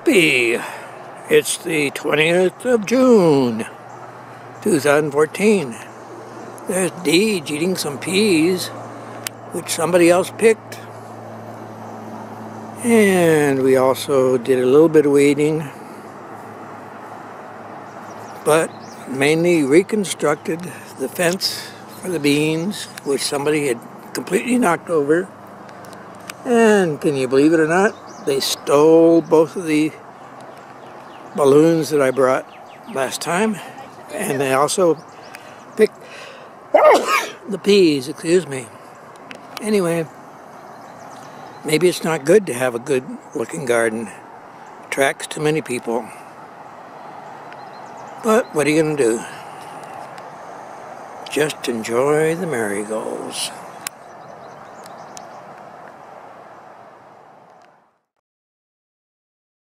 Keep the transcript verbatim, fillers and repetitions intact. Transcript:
Whoopee! It's the twentieth of June, two thousand fourteen. There's Deej eating some peas, which somebody else picked. And we also did a little bit of weeding, but mainly reconstructed the fence for the beans, which somebody had completely knocked over. And can you believe it or not, they stole both of the balloons that I brought last time, and they also picked the peas, excuse me. Anyway, maybe it's not good to have a good looking garden. Attracts too many people. But what are you going to do? Just enjoy the marigolds.